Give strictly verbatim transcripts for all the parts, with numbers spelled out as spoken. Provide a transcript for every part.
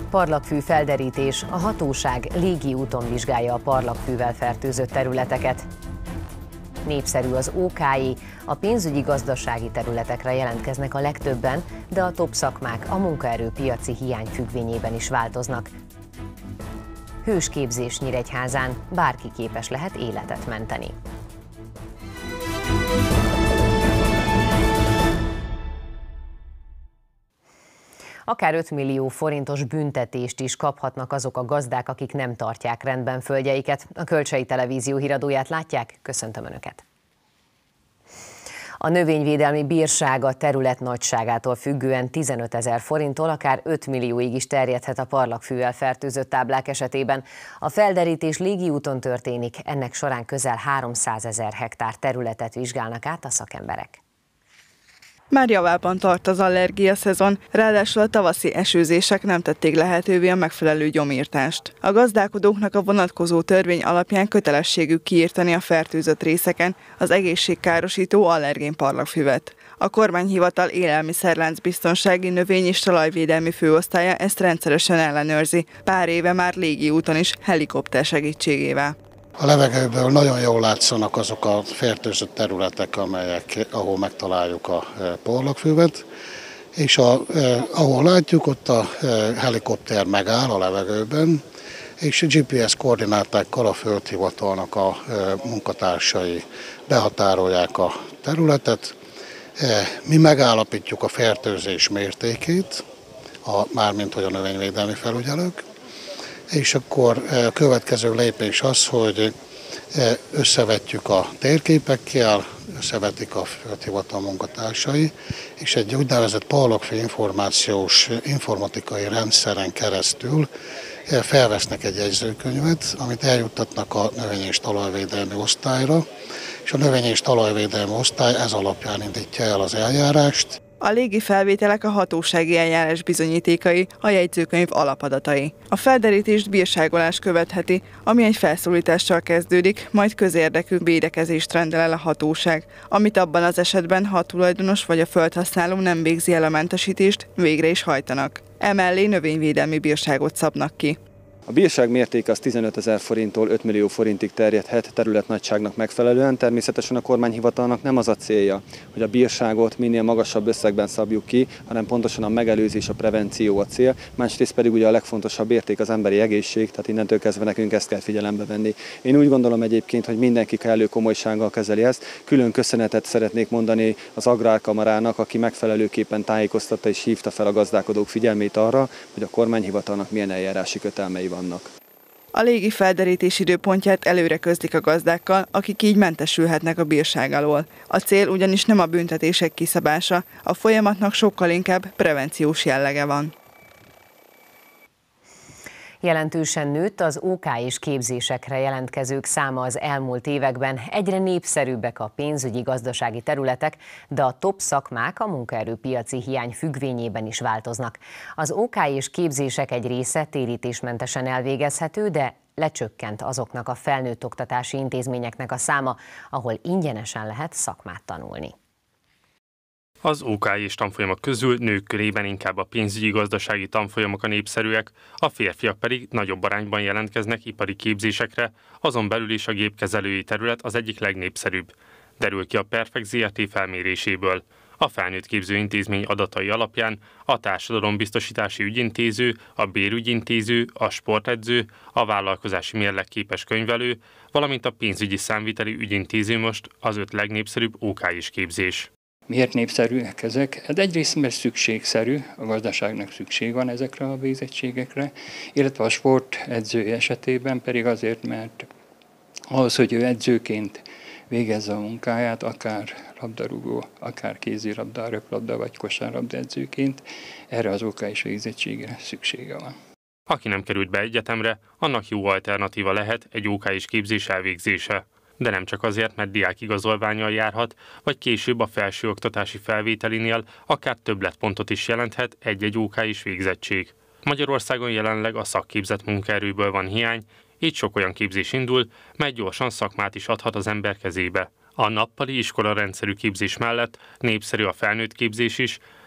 Parlagfű felderítés, a hatóság légi úton vizsgálja a parlagfűvel fertőzött területeket. Népszerű az ó ká i, a pénzügyi-gazdasági területekre jelentkeznek a legtöbben, de a top szakmák a munkaerőpiaci hiány függvényében is változnak. Hősképzés Nyíregyházán, bárki képes lehet életet menteni. Akár öt millió forintos büntetést is kaphatnak azok a gazdák, akik nem tartják rendben földjeiket. A Kölcsei Televízió híradóját látják, köszöntöm Önöket! A növényvédelmi bírság a terület nagyságától függően tizenötezer forinttól akár öt millióig is terjedhet a parlagfűvel fertőzött táblák esetében. A felderítés légi úton történik, ennek során közel háromszázezer hektár területet vizsgálnak át a szakemberek. Már javában tart az allergia szezon, ráadásul a tavaszi esőzések nem tették lehetővé a megfelelő gyomírtást. A gazdálkodóknak a vonatkozó törvény alapján kötelességük kiírtani a fertőzött részeken az egészségkárosító allergén parlagfüvet. A kormányhivatal élelmiszerláncbiztonsági növény- és talajvédelmi főosztálya ezt rendszeresen ellenőrzi, pár éve már légi úton is helikopter segítségével. A levegőből nagyon jól látszanak azok a fertőzött területek, amelyek, ahol megtaláljuk a parlagfüvet, és a, eh, ahol látjuk, ott a eh, helikopter megáll a levegőben, és gé pé es koordinátákkal a földhivatalnak a eh, munkatársai behatárolják a területet. Eh, mi megállapítjuk a fertőzés mértékét, a, mármint hogy a növényvédelmi felügyelők, és akkor a következő lépés az, hogy összevetjük a térképekkel, összevetik a földhivatal munkatársai, és egy úgynevezett parlagfű információs informatikai rendszeren keresztül felvesznek egy jegyzőkönyvet, amit eljuttatnak a növény- és talajvédelmi osztályra, és a növény- és talajvédelmi osztály ez alapján indítja el az eljárást. A légi felvételek a hatósági eljárás bizonyítékai, a jegyzőkönyv alapadatai. A felderítést bírságolás követheti, ami egy felszólítással kezdődik, majd közérdekű védekezést rendel el a hatóság, amit abban az esetben, ha a tulajdonos vagy a földhasználó nem végzi el a mentesítést, végre is hajtanak. Emellé növényvédelmi bírságot szabnak ki. A bírság mértéke az tizenötezer forinttól öt millió forintig terjedhet területnagyságnak megfelelően. Természetesen a kormányhivatalnak nem az a célja, hogy a bírságot minél magasabb összegben szabjuk ki, hanem pontosan a megelőzés, a prevenció a cél. Másrészt pedig ugye a legfontosabb érték az emberi egészség, tehát innentől kezdve nekünk ezt kell figyelembe venni. Én úgy gondolom egyébként, hogy mindenki kellő komolysággal kezeli ezt. Külön köszönetet szeretnék mondani az Agrárkamarának, aki megfelelőképpen tájékoztatta és hívta fel a gazdálkodók figyelmét arra, hogy a kormányhivatalnak milyen eljárási kötelmei vannak. A légi felderítés időpontját előre közlik a gazdákkal, akik így mentesülhetnek a bírság alól. A cél ugyanis nem a büntetések kiszabása, a folyamatnak sokkal inkább prevenciós jellege van. Jelentősen nőtt az ó ká i-s képzésekre jelentkezők száma az elmúlt években, egyre népszerűbbek a pénzügyi-gazdasági területek, de a top szakmák a munkaerőpiaci hiány függvényében is változnak. Az ó ká i-s képzések egy része térítésmentesen elvégezhető, de lecsökkent azoknak a felnőtt oktatási intézményeknek a száma, ahol ingyenesen lehet szakmát tanulni. Az ó ká i-s tanfolyamok közül nők körében inkább a pénzügyi-gazdasági tanfolyamok a népszerűek, a férfiak pedig nagyobb arányban jelentkeznek ipari képzésekre, azon belül is a gépkezelői terület az egyik legnépszerűbb, derül ki a Perfect zé er té felméréséből. A felnőtt képzőintézmény adatai alapján a társadalombiztosítási ügyintéző, a bérügyintéző, a sportedző, a vállalkozási mérlekképes könyvelő, valamint a pénzügyi számviteli ügyintéző most az öt legnépszerűbb ó ká i-s képzés. Miért népszerűek ezek? Hát egyrészt, mert szükségszerű, a gazdaságnak szükség van ezekre a végzettségekre, illetve a sportedző esetében pedig azért, mert ahhoz, hogy ő edzőként végezze a munkáját, akár labdarúgó, akár kézilabda, röplabda vagy kosárlabda edzőként, erre az ó ká i-s végzettségre szüksége van. Aki nem került be egyetemre, annak jó alternatíva lehet egy ó ká i-s képzés elvégzése. De nem csak azért, mert diákigazolvánnyal járhat, vagy később a felsőoktatási felvételinél akár többletpontot is jelenthet egy-egy ó ká i-s végzettség. Magyarországon jelenleg a szakképzett munkaerőből van hiány, így sok olyan képzés indul, mely gyorsan szakmát is adhat az ember kezébe. A nappali iskola rendszerű képzés mellett népszerű a felnőtt képzés is,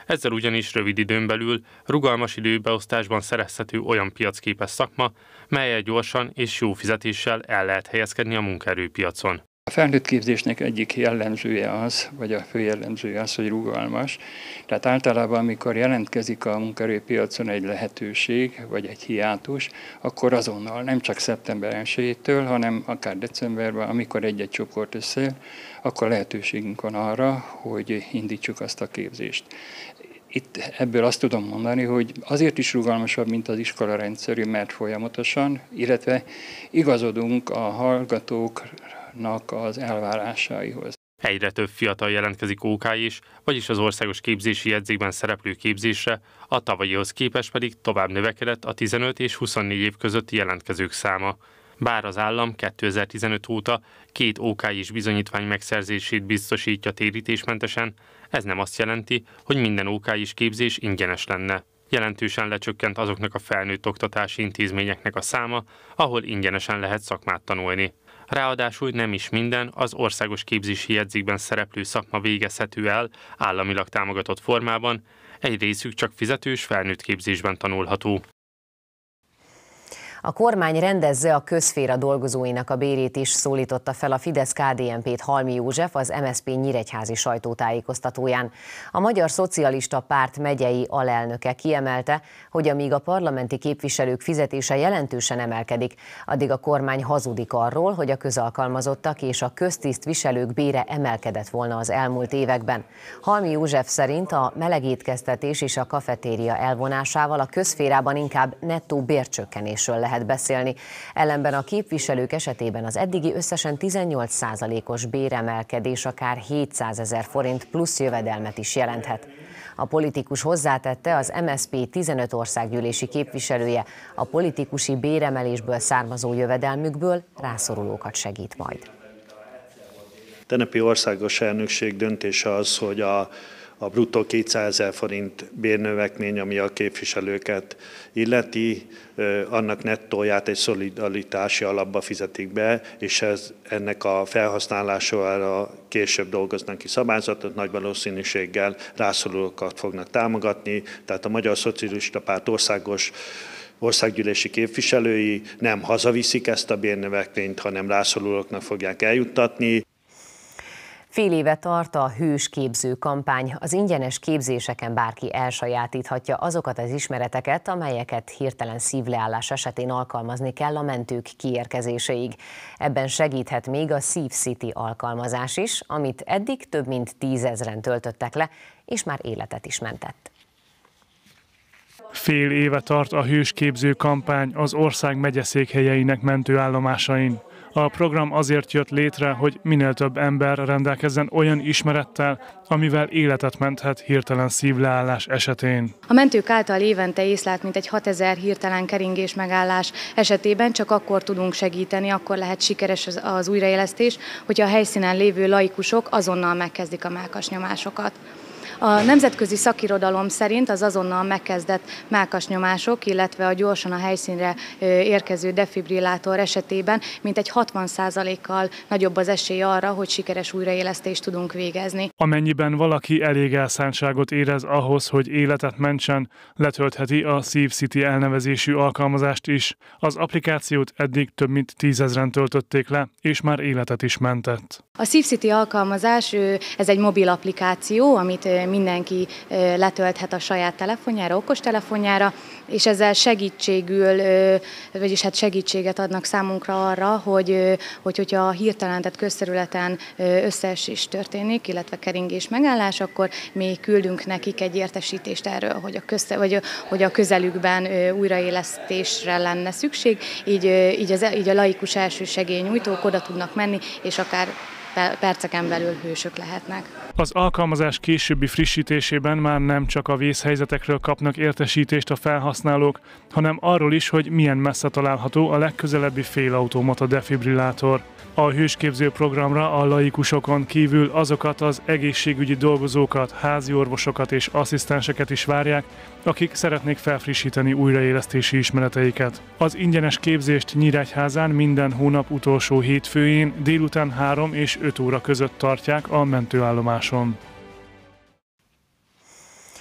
Ezzel ugyanis rövid időn belül rugalmas időbeosztásban szerezhető olyan piacképes szakma, melyel gyorsan és jó fizetéssel el lehet helyezkedni a munkaerőpiacon. A felnőtt képzésnek egyik jellemzője az, vagy a fő jellemzője az, hogy rugalmas. Tehát általában, amikor jelentkezik a munkaerőpiacon egy lehetőség, vagy egy hiátus, akkor azonnal, nem csak szeptember elsejétől, hanem akár decemberben, amikor egy-egy csoport összejön, akkor lehetőségünk van arra, hogy indítsuk azt a képzést. Itt ebből azt tudom mondani, hogy azért is rugalmasabb, mint az iskola rendszerű, mert folyamatosan, illetve igazodunk a hallgatóknak az elvárásaihoz. Egyre több fiatal jelentkezik ó ká is, vagyis az országos képzési jegyzékben szereplő képzésre, a tavalyihoz képest pedig tovább növekedett a tizenöt és huszonnégy év közötti jelentkezők száma. Bár az állam kétezer-tizenöt óta két ó ká is bizonyítvány megszerzését biztosítja térítésmentesen, ez nem azt jelenti, hogy minden ó ká is képzés ingyenes lenne. Jelentősen lecsökkent azoknak a felnőtt oktatási intézményeknek a száma, ahol ingyenesen lehet szakmát tanulni. Ráadásul nem is minden az országos képzési jegyzékben szereplő szakma végezhető el államilag támogatott formában, egy részük csak fizetős felnőtt képzésben tanulható. A kormány rendezze a közszféra dolgozóinak a bérét is, szólította fel a Fidesz-ká dé en pét Halmi József az em es zé pé nyíregyházi sajtótájékoztatóján. A Magyar Szocialista Párt megyei alelnöke kiemelte, hogy amíg a parlamenti képviselők fizetése jelentősen emelkedik, addig a kormány hazudik arról, hogy a közalkalmazottak és a köztisztviselők bére emelkedett volna az elmúlt években. Halmi József szerint a melegétkeztetés és a kafetéria elvonásával a közszférában inkább nettó bércsökkenésről lehet beszélni. Ellenben a képviselők esetében az eddigi összesen tizennyolc százalékos béremelkedés akár hétszázezer forint plusz jövedelmet is jelenthet. A politikus hozzátette, az em es zé pé tizenöt országgyűlési képviselője a politikusi béremelésből származó jövedelmükből rászorulókat segít majd. Tegnapi országos elnökség döntése az, hogy a A bruttó kétszázezer forint bérnövekmény, ami a képviselőket illeti, annak nettóját egy szolidaritási alapba fizetik be, és ez, ennek a felhasználására később dolgoznak ki szabályzatot, nagy valószínűséggel rászorulókat fognak támogatni, tehát a Magyar Szocialista Párt országos országgyűlési képviselői nem hazaviszik ezt a bérnövekményt, hanem rászorulóknak fogják eljuttatni. Fél éve tart a Hős képző kampány. Az ingyenes képzéseken bárki elsajátíthatja azokat az ismereteket, amelyeket hirtelen szívleállás esetén alkalmazni kell a mentők kiérkezéséig. Ebben segíthet még a SíveCity alkalmazás is, amit eddig több mint tízezren töltöttek le, és már életet is mentett. Fél éve tart a Hős képző kampány az ország megyeszékhelyeinek mentőállomásain. A program azért jött létre, hogy minél több ember rendelkezzen olyan ismerettel, amivel életet menthet hirtelen szívleállás esetén. A mentők által évente észlelt mintegy hatezer hirtelen keringés megállás esetében csak akkor tudunk segíteni, akkor lehet sikeres az, az újraélesztés, hogyha a helyszínen lévő laikusok azonnal megkezdik a mellkasnyomásokat. A nemzetközi szakirodalom szerint az azonnal megkezdett mellkasnyomások, illetve a gyorsan a helyszínre érkező defibrillátor esetében mintegy hatvan százalékkal nagyobb az esély arra, hogy sikeres újraélesztést tudunk végezni. Amennyiben valaki elég elszántságot érez ahhoz, hogy életet mentsen, letöltheti a SíveCity elnevezésű alkalmazást is. Az applikációt eddig több mint tízezren töltötték le, és már életet is mentett. A SíveCity alkalmazás, ez egy mobil applikáció, amit mindenki letölthet a saját telefonjára, okostelefonjára, és ezzel segítségül, vagyis hát segítséget adnak számunkra arra, hogy, hogy hogyha hirtelentett közterületen összeesés történik, illetve keringés megállás, akkor mi küldünk nekik egy értesítést erről, hogy a, közte, vagy, hogy a közelükben újraélesztésre lenne szükség, így, így, az, így a laikus elsősegélynyújtók oda tudnak menni, és akár perceken belül hősök lehetnek. Az alkalmazás későbbi frissítésében már nem csak a vészhelyzetekről kapnak értesítést a felhasználók, hanem arról is, hogy milyen messze található a legközelebbi félautomata defibrillátor. A hősképző programra a laikusokon kívül azokat az egészségügyi dolgozókat, házi orvosokat és asszisztenseket is várják, akik szeretnék felfrissíteni újraélesztési ismereteiket. Az ingyenes képzést Nyíregyházán minden hónap utolsó hétfőjén délután három és öt óra között tartják a mentőállomáson.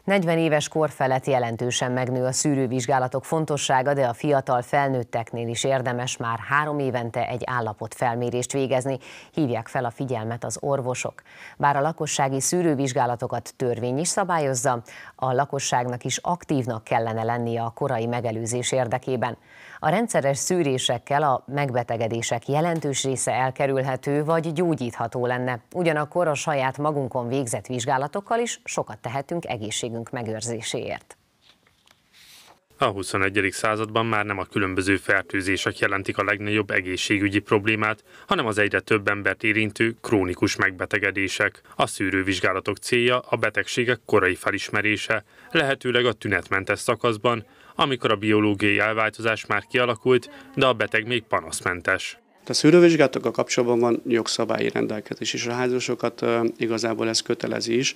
negyven éves kor felett jelentősen megnő a szűrővizsgálatok fontossága, de a fiatal felnőtteknél is érdemes már három évente egy állapotfelmérést végezni, hívják fel a figyelmet az orvosok. Bár a lakossági szűrővizsgálatokat törvény is szabályozza, a lakosságnak is aktívnak kellene lennie a korai megelőzés érdekében. A rendszeres szűrésekkel a megbetegedések jelentős része elkerülhető vagy gyógyítható lenne. Ugyanakkor a saját magunkon végzett vizsgálatokkal is sokat tehetünk egészségünk megőrzéséért. A huszonegyedik században már nem a különböző fertőzések jelentik a legnagyobb egészségügyi problémát, hanem az egyre több embert érintő krónikus megbetegedések. A szűrővizsgálatok célja a betegségek korai felismerése, lehetőleg a tünetmentes szakaszban, amikor a biológiai elváltozás már kialakult, de a beteg még panaszmentes. A szűrővizsgálatokkal kapcsolatban van jogszabályi rendelkezés, és a házasokat igazából ez kötelezi is.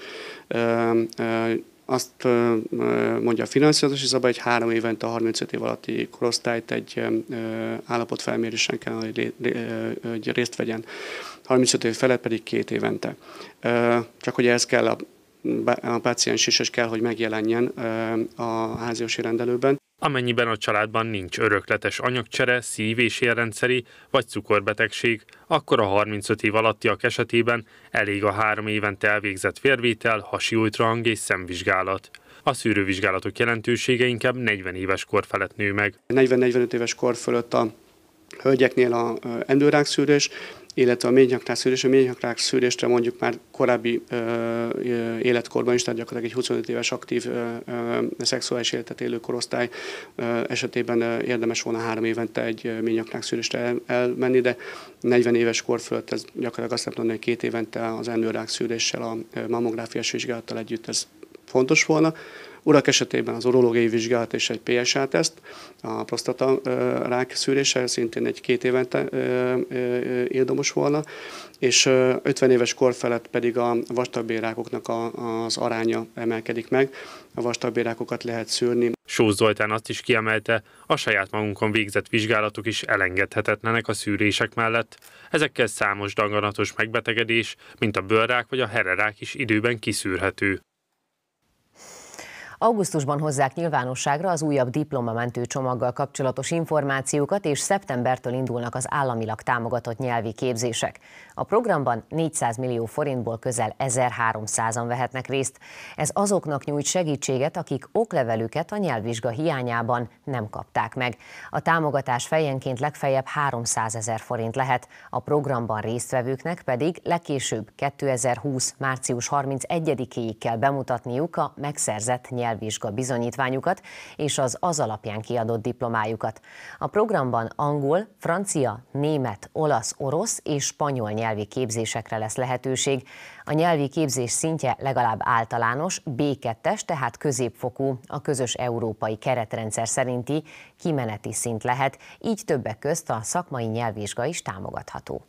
Azt mondja a finanszírozási szabály, hogy három évente a harmincöt év alatti korosztályt egy állapotfelmérésen kell, hogy részt vegyen. harmincöt év felett pedig két évente. Csak hogy ez kell a a páciens is kell, hogy megjelenjen a háziorvosi rendelőben. Amennyiben a családban nincs örökletes anyagcsere, szív- és érrendszeri vagy cukorbetegség, akkor a harmincöt év alattiak esetében elég a három évente elvégzett vérvétel, hasi ultrahang és szemvizsgálat. A szűrővizsgálatok jelentősége inkább negyven éves kor felett nő meg. negyven-negyvenöt éves kor fölött a hölgyeknél a endőrák szűrés, illetve a méhnyakrák szűrés. A méhnyakrák szűrésre mondjuk már korábbi ö, ö, életkorban is, tehát gyakorlatilag egy huszonöt éves aktív ö, ö, szexuális életet élő korosztály ö, esetében ö, érdemes volna három évente egy méhnyakrák szűrésre el, elmenni, de negyven éves kor fölött ez gyakorlatilag azt lehet mondani, hogy két évente az endőrák szűréssel, a mammográfiás vizsgálattal együtt ez fontos volna. Urak esetében az urológiai vizsgálat és egy pé es á-teszt, a prostata rák szűrése szintén egy két évente érdemes volna, és ötven éves kor felett pedig a vastagbélrákoknak az aránya emelkedik meg. A vastagbélrákokat lehet szűrni. Sós Zoltán azt is kiemelte, a saját magunkon végzett vizsgálatok is elengedhetetlenek a szűrések mellett. Ezekkel számos daganatos megbetegedés, mint a bőrrák vagy a hererák is időben kiszűrhető. Augusztusban hozzák nyilvánosságra az újabb diplomamentő csomaggal kapcsolatos információkat, és szeptembertől indulnak az államilag támogatott nyelvi képzések. A programban négyszáz millió forintból közel ezerháromszázan vehetnek részt. Ez azoknak nyújt segítséget, akik oklevelüket a nyelvvizsga hiányában nem kapták meg. A támogatás fejenként legfeljebb háromszázezer forint lehet, a programban résztvevőknek pedig legkésőbb kétezer-húsz. március harmincegyedikéig kell bemutatniuk a megszerzett nyelvvizsga bizonyítványukat és az az alapján kiadott diplomájukat. A programban angol, francia, német, olasz, orosz és spanyol nyelvi képzésekre lesz lehetőség. A nyelvi képzés szintje legalább általános, bé kettes, tehát középfokú, a közös európai keretrendszer szerinti kimeneti szint lehet, így többek közt a szakmai nyelvvizsga is támogatható.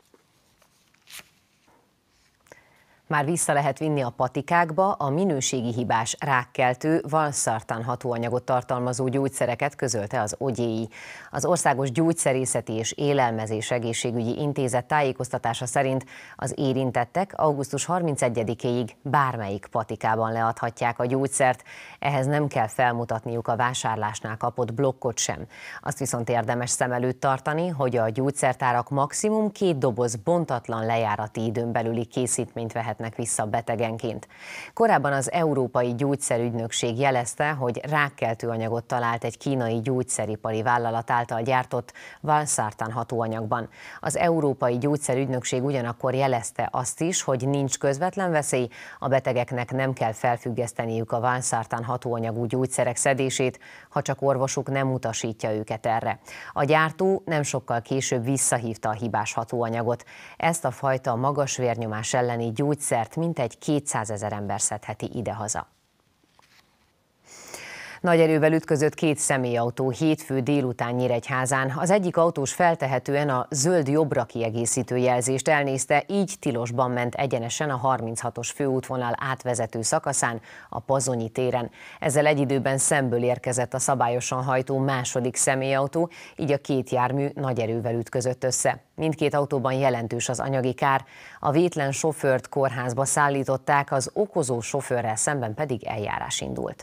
Már vissza lehet vinni a patikákba a minőségi hibás rákkeltő valszartán hatóanyagot tartalmazó gyógyszereket, közölte az ogyéi. Az Országos Gyógyszerészeti és Élelmezés Egészségügyi Intézet tájékoztatása szerint az érintettek augusztus harmincegyedikéig bármelyik patikában leadhatják a gyógyszert, ehhez nem kell felmutatniuk a vásárlásnál kapott blokkot sem. Azt viszont érdemes szem előtt tartani, hogy a gyógyszertárak maximum két doboz bontatlan lejárati időn belüli készítményt vehet vissza betegenként. Korábban az Európai Gyógyszerügynökség jelezte, hogy rákkeltő anyagot talált egy kínai gyógyszeripari vállalat által gyártott valszartán hatóanyagban. Az Európai Gyógyszerügynökség ugyanakkor jelezte azt is, hogy nincs közvetlen veszély, a betegeknek nem kell felfüggeszteniük a valszartán hatóanyagú gyógyszerek szedését, ha csak orvosuk nem utasítja őket erre. A gyártó nem sokkal később visszahívta a hibás hatóanyagot. Ezt a fajta magas vérnyomás elleni gyógyszert mintegy kétszázezer ember szedheti idehaza. Nagy erővel ütközött két személyautó hétfő délután Nyíregyházán. Az egyik autós feltehetően a zöld jobbra kiegészítő jelzést elnézte, így tilosban ment egyenesen a harminchatos főútvonal átvezető szakaszán, a Pazonyi téren. Ezzel egy időben szemből érkezett a szabályosan hajtó második személyautó, így a két jármű nagy erővel ütközött össze. Mindkét autóban jelentős az anyagi kár. A vétlen sofőrt kórházba szállították, az okozó sofőrrel szemben pedig eljárás indult.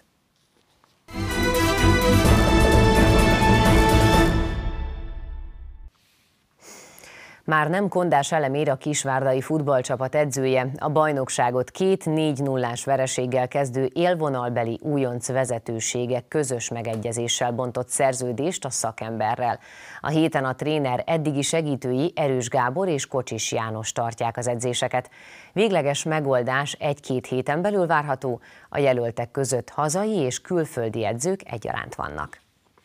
Már nem Kondás Elemér a kisvárdai futballcsapat edzője. A bajnokságot két négy nullás vereséggel kezdő élvonalbeli újonc vezetőségek közös megegyezéssel bontott szerződést a szakemberrel. A héten a tréner eddigi segítői Erős Gábor és Kocsis János tartják az edzéseket. Végleges megoldás egy-két héten belül várható, a jelöltek között hazai és külföldi edzők egyaránt vannak.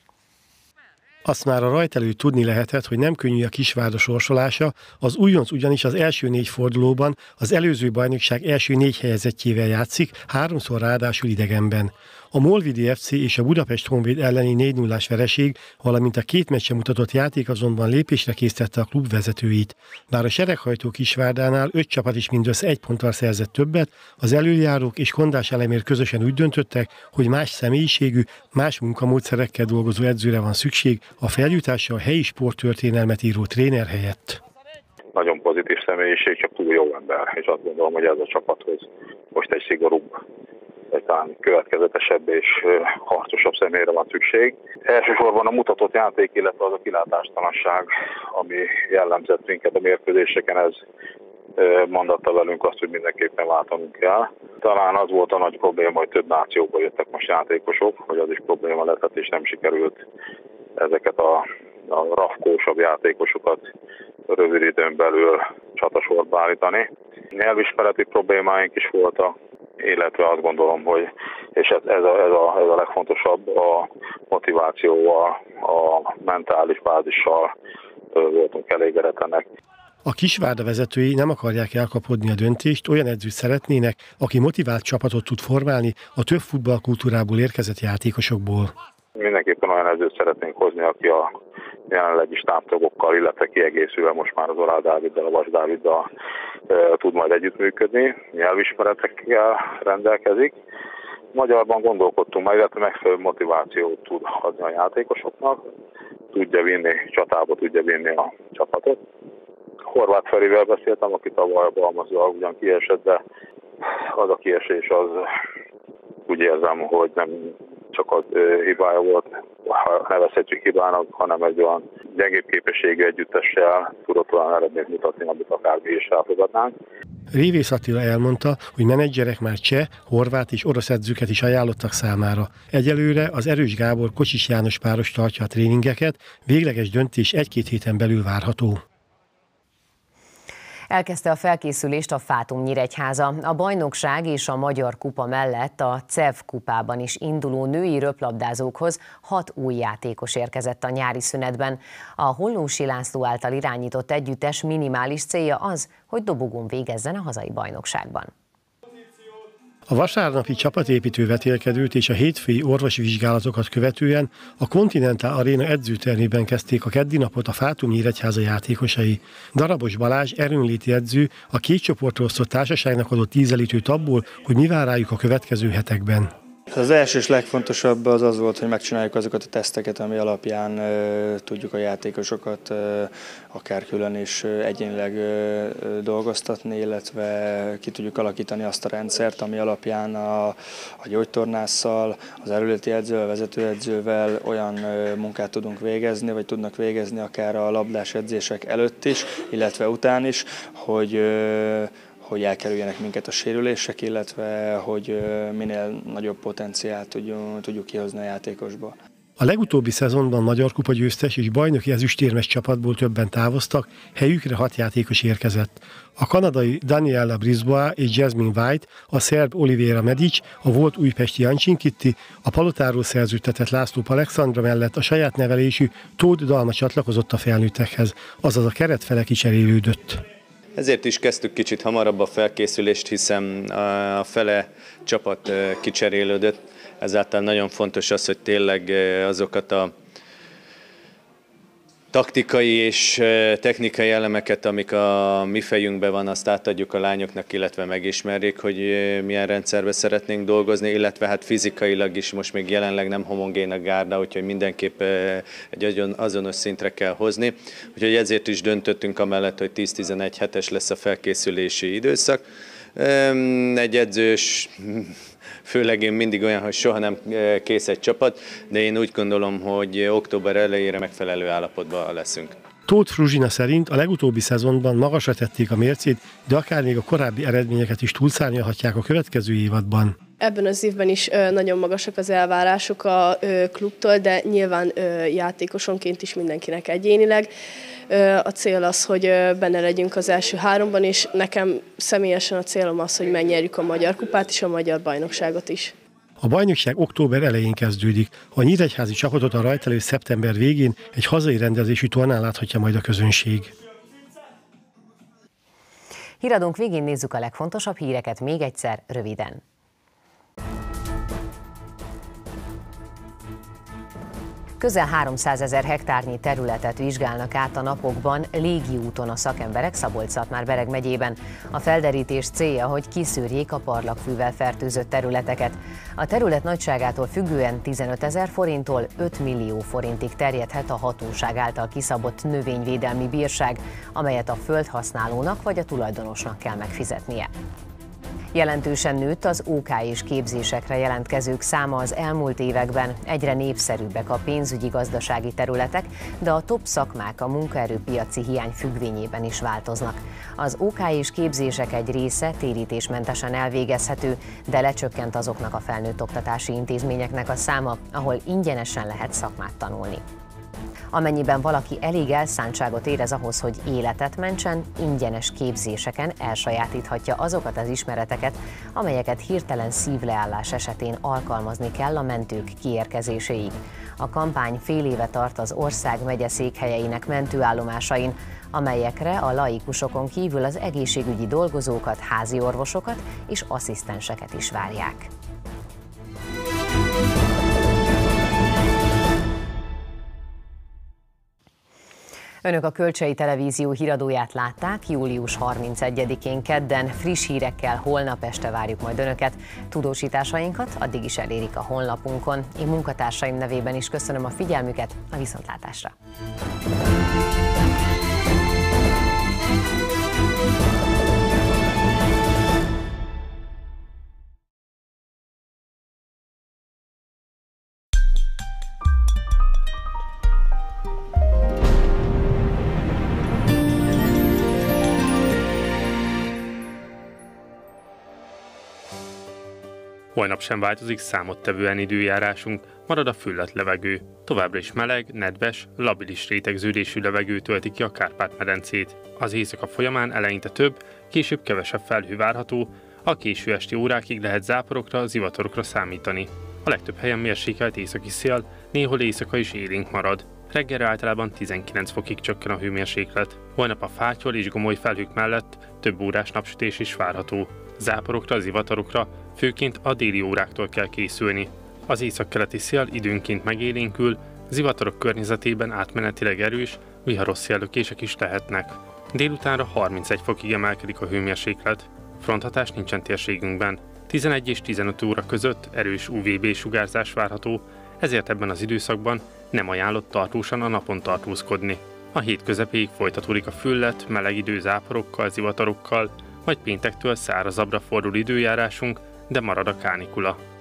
Azt már a rajt előtt tudni lehetett, hogy nem könnyű a Kisvárda sorsolása, az újonc ugyanis az első négy fordulóban az előző bajnokság első négy helyezettjével játszik, háromszor ráadásul idegenben. A Molvidi ef cé és a Budapest Honvéd elleni négy nullás vereség, valamint a két meccsen mutatott játék azonban lépésre késztette a klub vezetőit. Bár a sereghajtó Kisvárdánál öt csapat is mindössze egy ponttal szerzett többet, az elöljárók és Kondás Elemér közösen úgy döntöttek, hogy más személyiségű, más munkamódszerekkel dolgozó edzőre van szükség a feljutásra a helyi sporttörténelmet író tréner helyett. Nagyon pozitív személyiség, csak túl jó ember, és azt gondolom, hogy ez a csapathoz most egy szigorúbb, egy talán következetesebb és harcosabb személyre van szükség. Elsősorban a mutatott játék, illetve az a kilátástalanság, ami jellemzett minket a mérkőzéseken, ez mondatta velünk azt, hogy mindenképpen váltanunk kell. Talán az volt a nagy probléma, hogy több nációból jöttek most játékosok, hogy az is probléma lett, és nem sikerült ezeket a, a rafkósabb játékosokat rövid időn belül csatasorba állítani. Nyelvismereti problémáink is voltak, illetve azt gondolom, hogy, és ez, ez, a, ez, a, ez a legfontosabb, a motivációval, a mentális bázissal voltunk elégedetlenek. A Kisvárda vezetői nem akarják elkapodni a döntést, olyan edzőt szeretnének, aki motivált csapatot tud formálni a több futballkultúrából érkezett játékosokból. Mindenképpen olyan edzőt szeretnénk hozni, aki a jelenlegi stábtagokkal, illetve kiegészülve most már az Orád Dáviddal, a Vas Dáviddal e, tud majd együttműködni, nyelvismeretekkel rendelkezik. Magyarban gondolkodtunk majd, illetve megfelelő motivációt tud adni a játékosoknak, tudja vinni, csatába tudja vinni a csapatot. Horváth Ferivel beszéltem, aki tavaly a Balmazúval ugyan kiesett, de az a kiesés az úgy érzem, hogy nem csak az hibája volt, ha nevezhetjük hibának, hanem egy olyan gyengébb képességű együttessel tudott olyan eredményt mutatni, amit akár mi is elfogadnánk. Révész Attila elmondta, hogy menedzserek már cseh, horvát és orosz edzőket is ajánlottak számára. Egyelőre az Erős Gábor Kocsis János páros tartja a tréningeket, végleges döntés egy-két héten belül várható. Elkezdte a felkészülést a Fátum Nyíregyháza. A bajnokság és a Magyar Kupa mellett a cé e vé kupában is induló női röplabdázókhoz hat új játékos érkezett a nyári szünetben. A Hollósi László által irányított együttes minimális célja az, hogy dobogón végezzen a hazai bajnokságban. A vasárnapi csapatépítő vetélkedőt és a hétfői orvosi vizsgálatokat követően a Continental Arena edzőtermében kezdték a keddi napot a Fátum Nyíregyháza játékosai. Darabos Balázs erőnléti edző a két csoportra osztott társaságnak adott ízelítőt abból, hogy mi vár rájuk a következő hetekben. Az első és legfontosabb az az volt, hogy megcsináljuk azokat a teszteket, ami alapján uh, tudjuk a játékosokat uh, akár külön is uh, egyénileg uh, dolgoztatni, illetve ki tudjuk alakítani azt a rendszert, ami alapján a, a gyógytornásszal, az erőléti edzővel, vezetőedzővel olyan uh, munkát tudunk végezni, vagy tudnak végezni akár a labdás edzések előtt is, illetve után is, hogy uh, hogy elkerüljenek minket a sérülések, illetve hogy minél nagyobb potenciált tudjuk, tudjuk kihozni a játékosból. A legutóbbi szezonban Magyar Kupa győztes és bajnoki ezüstérmes csapatból többen távoztak, helyükre hat játékos érkezett. A kanadai Daniela Brisbois és Jasmine White, a szerb Oliveira Medic, a volt újpesti Jancsin Kitti, a Palotáról szerződtetett László Alexandra mellett a saját nevelésű Tóth Dalma csatlakozott a felnőttekhez, azaz a keretfele kicserélődött. Ezért is kezdtük kicsit hamarabb a felkészülést, hiszen a fele csapat kicserélődött. Ezáltal nagyon fontos az, hogy tényleg azokat a taktikai és technikai elemeket, amik a mi fejünkben van, azt átadjuk a lányoknak, illetve megismerjék, hogy milyen rendszerbe szeretnénk dolgozni, illetve hát fizikailag is most még jelenleg nem homogén a gárda, úgyhogy mindenképp egy azonos szintre kell hozni. Úgyhogy ezért is döntöttünk amellett, hogy tíz-tizenegy hetes lesz a felkészülési időszak. Egy edzős, főleg én mindig olyan, hogy soha nem kész egy csapat, de én úgy gondolom, hogy október elejére megfelelő állapotban leszünk. Tóth Fruzsina szerint a legutóbbi szezonban magasra tették a mércét, de akár még a korábbi eredményeket is túlszárnyalhatják a következő évadban. Ebben az évben is nagyon magasak az elvárások a klubtól, de nyilván játékosonként is mindenkinek egyénileg. A cél az, hogy benne legyünk az első háromban, és nekem személyesen a célom az, hogy megnyerjük a Magyar Kupát és a Magyar Bajnokságot is. A bajnokság október elején kezdődik. A nyíregyházi csapatot a rajtelő szeptember végén egy hazai rendezésű tornán láthatja majd a közönség. Híradónk végén nézzük a legfontosabb híreket még egyszer, röviden. Közel háromszázezer hektárnyi területet vizsgálnak át a napokban légiúton a szakemberek Szabolcs-Szatmár-Bereg megyében. A felderítés célja, hogy kiszűrjék a parlagfűvel fertőzött területeket. A terület nagyságától függően tizenötezer forinttól öt millió forintig terjedhet a hatóság által kiszabott növényvédelmi bírság, amelyet a földhasználónak vagy a tulajdonosnak kell megfizetnie. Jelentősen nőtt az ó ká és képzésekre jelentkezők száma az elmúlt években, egyre népszerűbbek a pénzügyi gazdasági területek, de a top szakmák a munkaerőpiaci hiány függvényében is változnak. Az ó ká és képzések egy része térítésmentesen elvégezhető, de lecsökkent azoknak a felnőtt oktatási intézményeknek a száma, ahol ingyenesen lehet szakmát tanulni. Amennyiben valaki elég elszántságot érez ahhoz, hogy életet mentsen, ingyenes képzéseken elsajátíthatja azokat az ismereteket, amelyeket hirtelen szívleállás esetén alkalmazni kell a mentők kiérkezéséig. A kampány fél éve tart az ország megyeszékhelyeinek mentőállomásain, amelyekre a laikusokon kívül az egészségügyi dolgozókat, házi orvosokat és asszisztenseket is várják. Önök a Kölcsei Televízió híradóját látták, július harmincegyedikén kedden friss hírekkel holnap este várjuk majd Önöket. Tudósításainkat addig is elérik a honlapunkon. Én munkatársaim nevében is köszönöm a figyelmüket, a viszontlátásra! Holnap sem változik számottevően időjárásunk, marad a füllet levegő. Továbbra is meleg, nedves, labilis rétegződésű levegő tölti ki a Kárpát-medencét. Az éjszaka folyamán eleinte több, később kevesebb felhő várható, a késő esti órákig lehet záporokra, zivatarokra számítani. A legtöbb helyen mérsékelt északi szél, néhol éjszaka is élénk marad. Reggelre általában tizenkilenc fokig csökken a hőmérséklet. Holnap a fátyol és gomoly felhők mellett több órás napsütés is várható. Záporokra, zivatarokra, főként a déli óráktól kell készülni. Az északkeleti szél időnként megélénkül, zivatarok környezetében átmenetileg erős, viharos széllökések is lehetnek. Délutánra harmincegy fokig emelkedik a hőmérséklet. Fronthatás nincsen térségünkben. tizenegy és tizenöt óra között erős u vé bé sugárzás várható, ezért ebben az időszakban nem ajánlott tartósan a napon tartózkodni. A hét közepéig folytatódik a füllet, meleg idő záporokkal, zivatarokkal, majd péntektől szárazabbra fordul időjárásunk, de marad a kánikula.